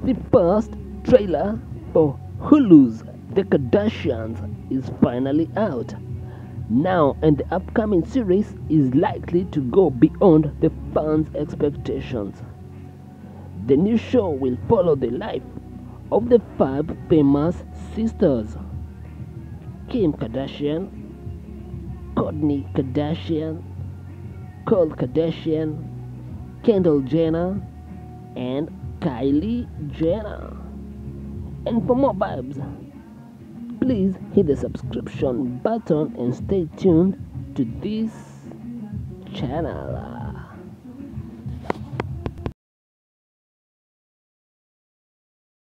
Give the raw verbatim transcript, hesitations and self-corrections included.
The first trailer for Hulu's The Kardashians is finally out now, and the upcoming series is likely to go beyond the fans' expectations. The new show will follow the life of the five famous sisters: Kim Kardashian, Kourtney Kardashian, Khloe Kardashian, Kendall Jenner, and Kylie Jenner. And for more vibes, please hit the subscription button and stay tuned to this channel.